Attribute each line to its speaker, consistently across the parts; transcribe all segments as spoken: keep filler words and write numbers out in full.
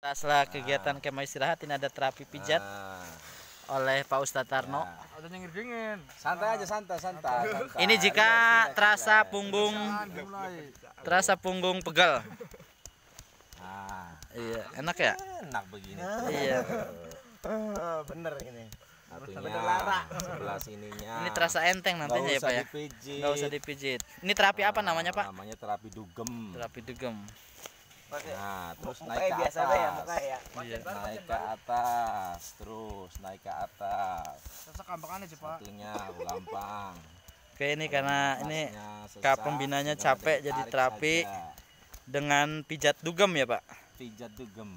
Speaker 1: Setelah kegiatan kemah istirahat ini ada terapi pijat
Speaker 2: Nah,
Speaker 1: oleh Pak Ustadz Tarno.
Speaker 2: ya.
Speaker 3: Ada nyengir dingin.
Speaker 2: Santai aja, santai, santai. santai.
Speaker 1: Ini jika
Speaker 2: Relax,
Speaker 1: terasa
Speaker 2: relax.
Speaker 1: punggung
Speaker 3: Mulai.
Speaker 1: terasa punggung pegal.
Speaker 2: Nah,
Speaker 1: Iya, enak ya?
Speaker 2: enak begini.
Speaker 1: Iya.
Speaker 4: Bener ini.
Speaker 2: Satunya sebelah sininya.
Speaker 1: Ini terasa enteng nantinya ya, Pak ya.
Speaker 2: Dipijit.
Speaker 1: Nggak usah dipijit. Ini terapi apa namanya, Pak?
Speaker 2: Namanya terapi dugem.
Speaker 1: Terapi dugem.
Speaker 2: Nah, terus naik
Speaker 4: Mukanya
Speaker 2: ke
Speaker 4: biasa
Speaker 2: atas.
Speaker 4: aja ya, muka ya.
Speaker 1: Iya.
Speaker 2: Naik ke atas, terus naik ke atas.
Speaker 3: Rasa kampangannya aja, Pak.
Speaker 2: Satunya gampang.
Speaker 1: Oke, ini karena ini
Speaker 2: Napasnya sesak,
Speaker 1: Kak pembinanya
Speaker 2: tinggal
Speaker 1: capek jadi
Speaker 2: ditarik
Speaker 1: terapi
Speaker 2: saja.
Speaker 1: dengan pijat dugem ya, Pak.
Speaker 2: Pijat dugem.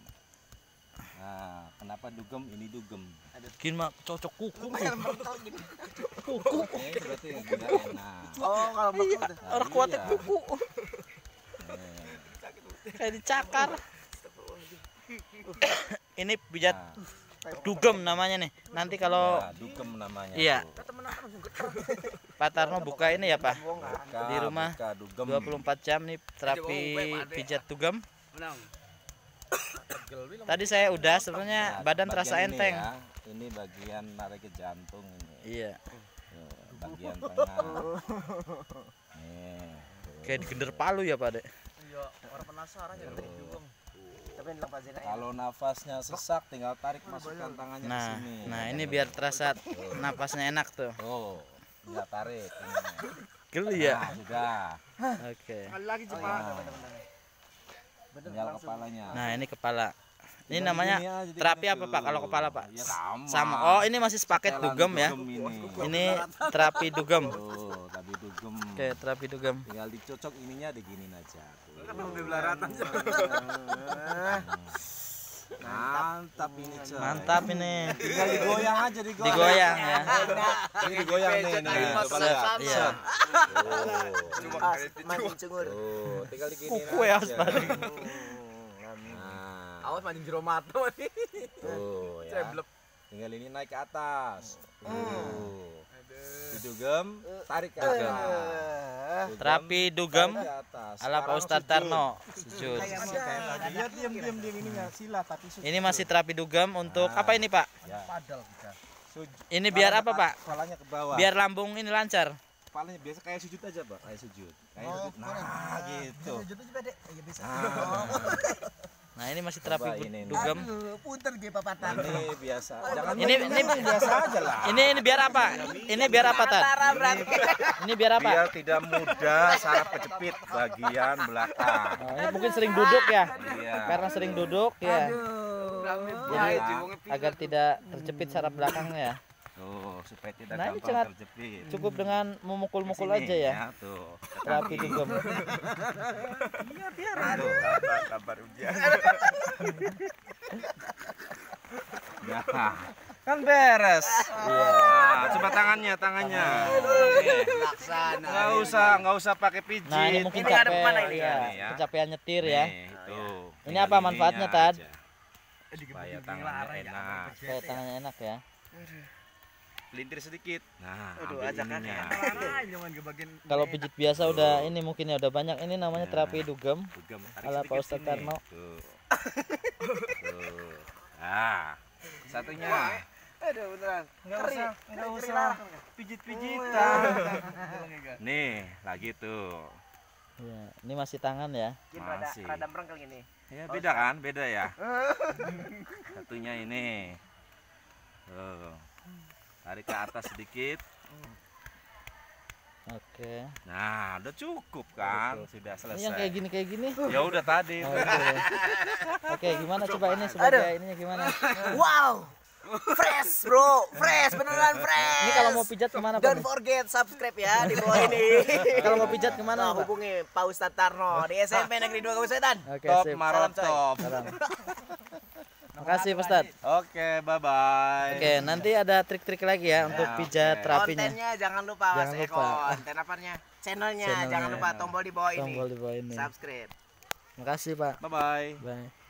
Speaker 2: Nah, kenapa dugem? Ini dugem.
Speaker 1: Gini mah cocok kuku.
Speaker 2: Kuku. Oke, berarti enggak enak.
Speaker 4: Oh, kalau begitu.
Speaker 2: Nah,
Speaker 1: Orang kuatnya
Speaker 2: iya.
Speaker 1: kuku.
Speaker 2: Eh,
Speaker 1: Kayak dicakar. Ini pijat
Speaker 2: Nah,
Speaker 1: dugem namanya nih. Nanti kalau
Speaker 2: ya, dugem namanya.
Speaker 1: iya.
Speaker 2: tuh.
Speaker 1: Pak Tarno buka ini ya, Pak.
Speaker 2: Buka,
Speaker 1: Di rumah
Speaker 2: buka dugem.
Speaker 1: dua puluh empat jam nih terapi pijat dugem. Tadi saya udah sebenarnya
Speaker 2: Nah,
Speaker 1: badan
Speaker 2: bagian
Speaker 1: terasa
Speaker 2: ini
Speaker 1: enteng.
Speaker 2: ya, ini bagian narik ke jantung ini.
Speaker 1: Iya.
Speaker 2: Tuh, bagian tengah. Nih. tuh.
Speaker 1: Kayak digender palu ya, Pak Dek.
Speaker 3: Iya, orang penasaran ya tadi juga.
Speaker 4: Tapi lepasin aja.
Speaker 2: Kalau nafasnya sesak tinggal tarik masukkan tangannya ke
Speaker 1: Nah,
Speaker 2: sini.
Speaker 1: nah ini biar terasa napasnya enak tuh.
Speaker 2: Oh, tinggal tarik ini.
Speaker 1: Geli ya.
Speaker 2: Nah, sudah.
Speaker 1: Oke.
Speaker 3: Sekali lagi,
Speaker 4: Oh,
Speaker 3: Pak.
Speaker 4: iya, bener, bener. Bener,
Speaker 2: Tinggal
Speaker 4: langsung.
Speaker 2: kepalanya.
Speaker 1: Nah, ini kepala. Ini
Speaker 2: Tinggal
Speaker 1: namanya
Speaker 2: digini aja, digini
Speaker 1: terapi apa,
Speaker 2: tuh.
Speaker 1: Pak, kalau kepala, Pak?
Speaker 2: Ya sama.
Speaker 1: Sama. Oh, ini masih paket
Speaker 2: Setelan
Speaker 1: dugem ya.
Speaker 2: dugem ini.
Speaker 1: Ini terapi dugem.
Speaker 2: Tuh, tapi dugem.
Speaker 1: Oke, terapi dugem.
Speaker 2: Tinggal dicocok ininya diginin aja. Tuh.
Speaker 3: belaratan.
Speaker 2: Mantap ini, coy.
Speaker 1: Mantap ini.
Speaker 2: Tinggal digoyang aja, digoyang.
Speaker 1: Digoyang ya.
Speaker 2: Ini digoyang nih, nih. Coba lihat.
Speaker 1: Iya.
Speaker 2: Tuh.
Speaker 4: Ah, mancing cungur.
Speaker 2: Tuh, tinggal diginin
Speaker 1: Kuku ya,
Speaker 2: aja.
Speaker 1: Pak.
Speaker 2: Nah,
Speaker 3: Awas mancing jero mata nih.
Speaker 2: tuh ya.
Speaker 3: Ceblek.
Speaker 2: Tinggal ini naik ke atas. Tuh. Didugem, tarik ke atas. Dugem,
Speaker 1: Terapi dugem
Speaker 2: tarik ke atas.
Speaker 1: ala Pak
Speaker 2: Sekarang
Speaker 1: Ustadz
Speaker 2: sujud.
Speaker 1: Tarno. Sujud.
Speaker 4: Iya, diam diam diam ininya sila tapi sujud.
Speaker 1: Ini masih terapi dugem untuk
Speaker 2: Nah.
Speaker 1: apa ini, Pak?
Speaker 2: Ya.
Speaker 3: Padal kita.
Speaker 2: Sujud.
Speaker 1: Ini biar apa, Pak?
Speaker 2: Kepalanya ke bawah.
Speaker 1: Biar lambung ini lancar.
Speaker 2: Kepalanya biasa kayak sujud aja, Pak. Kayak sujud. Kayak
Speaker 4: Oh,
Speaker 2: sujud. Nah, gitu.
Speaker 4: Sujud aja, Dek. Iya bisa.
Speaker 1: Nah, ini masih terapi
Speaker 2: Coba ini, nih.
Speaker 1: dugem.
Speaker 4: Aduh, punten ge papatan.
Speaker 2: Ini biasa. Jangan
Speaker 1: Ini ini
Speaker 2: biasa aja lah.
Speaker 1: ini ini biar apa? Ini biar apa, Tan? Ini biar apa?
Speaker 2: Biar tidak mudah saraf kejepit bagian belakang.
Speaker 1: Oh, ini mungkin sering duduk ya.
Speaker 2: Iya.
Speaker 1: Karena sering duduk ya. Jadi
Speaker 2: Iya.
Speaker 1: agar tidak terjepit saraf belakangnya.
Speaker 2: Tuh, supaya tidak
Speaker 1: Nah, ini
Speaker 2: gampang
Speaker 1: sangat
Speaker 2: terjepit.
Speaker 1: Cukup dengan memukul-mukul
Speaker 2: Sini,
Speaker 1: aja ya.
Speaker 2: Tuh.
Speaker 1: Terapi dugem.
Speaker 2: Aduh, kabar, kabar ujian. Nah, kan beres.
Speaker 1: Iya.
Speaker 2: Nah, coba tangannya, tangannya. Nih.
Speaker 3: Laksana.
Speaker 2: Nggak usah, nggak usah pakai pijit.
Speaker 1: Nah, ini mungkin
Speaker 4: Ini ngadep
Speaker 1: capek
Speaker 4: mana ini?
Speaker 1: ya.
Speaker 2: Nih, ya.
Speaker 1: Kecapean nyetir ya.
Speaker 2: Nih, itu.
Speaker 1: Ini
Speaker 2: Tinggal
Speaker 1: apa manfaatnya,
Speaker 2: ininya
Speaker 1: Tad?
Speaker 2: aja. Supaya tangannya enak.
Speaker 1: Supaya tangannya enak ya.
Speaker 2: Pelintir sedikit. Nah,
Speaker 4: Aduh,
Speaker 2: ambil
Speaker 4: ajak
Speaker 2: ininya.
Speaker 3: Jangan ke bagian
Speaker 1: Kalau pijit biasa udah ini mungkin ya udah banyak. Ini namanya
Speaker 2: Nah.
Speaker 1: terapi dugem.
Speaker 2: Dugem, tarik
Speaker 1: Ala Pak
Speaker 2: sedikit
Speaker 1: Ustadz
Speaker 2: sini.
Speaker 1: Tarno.
Speaker 2: Tuh. Tuh. Nah, satunya.
Speaker 4: Aduh, beneran.
Speaker 2: Nggak
Speaker 4: Keri,
Speaker 2: usah,
Speaker 4: keri,
Speaker 2: nggak
Speaker 4: keri
Speaker 2: usah
Speaker 4: larang.
Speaker 2: pijit-pijitan. Nih, lagi tuh.
Speaker 1: Iya, ini masih tangan ya.
Speaker 4: Gini rada
Speaker 2: Masih.
Speaker 4: rada merengkel gini.
Speaker 2: Ya beda kan? Beda ya. Satunya ini. Tuh. Tarik ke atas sedikit.
Speaker 1: Oke.
Speaker 2: Nah, udah cukup kan? Sudah
Speaker 1: Ini yang kayak
Speaker 2: selesai.
Speaker 1: gini kayak gini.
Speaker 2: Ya udah tadi.
Speaker 1: Oke. Oke, gimana coba ini sebagai ininya gimana?
Speaker 4: Wow. Fresh, Bro. Fresh, beneran fresh.
Speaker 1: Ini kalau mau pijat kemana, Pak?
Speaker 4: Don't forget subscribe ya di bawah ini.
Speaker 1: Kalau mau pijat kemana,
Speaker 4: Nah,
Speaker 1: Pak?
Speaker 4: hubungi Pak Ustadz Tarno di S M P Negeri dua Kabupaten.
Speaker 1: Oke,
Speaker 2: Top
Speaker 1: sip.
Speaker 2: Marotop.
Speaker 1: Salam. Makasih, Pak Ustadz.
Speaker 2: Oke, bye-bye.
Speaker 1: Oke, nanti ada trik-trik lagi ya untuk
Speaker 2: Ya,
Speaker 1: pijat
Speaker 2: oke.
Speaker 1: terapinya.
Speaker 4: Kontennya jangan lupa,
Speaker 1: Jangan
Speaker 4: Mas
Speaker 1: lupa.
Speaker 4: Eko. Konten apanya? Channelnya
Speaker 1: Channelnya.
Speaker 4: jangan lupa tombol di bawah ini.
Speaker 1: Tombol di bawah ini.
Speaker 4: Subscribe.
Speaker 1: Makasih, Pak.
Speaker 2: Bye-bye.
Speaker 1: Bye.